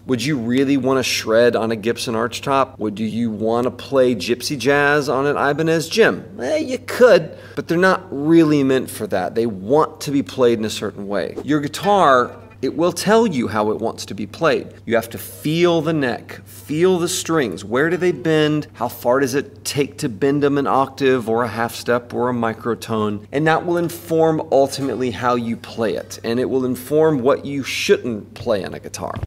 Would you really want to shred on a Gibson archtop? Would you want to play gypsy jazz on an Ibanez Jim? You could, but they're not really meant for that. They want to be played in a certain way. Your guitar, it will tell you how it wants to be played. You have to feel the neck, feel the strings. Where do they bend? How far does it take to bend them an octave or a half step or a microtone? And that will inform ultimately how you play it. And it will inform what you shouldn't play on a guitar.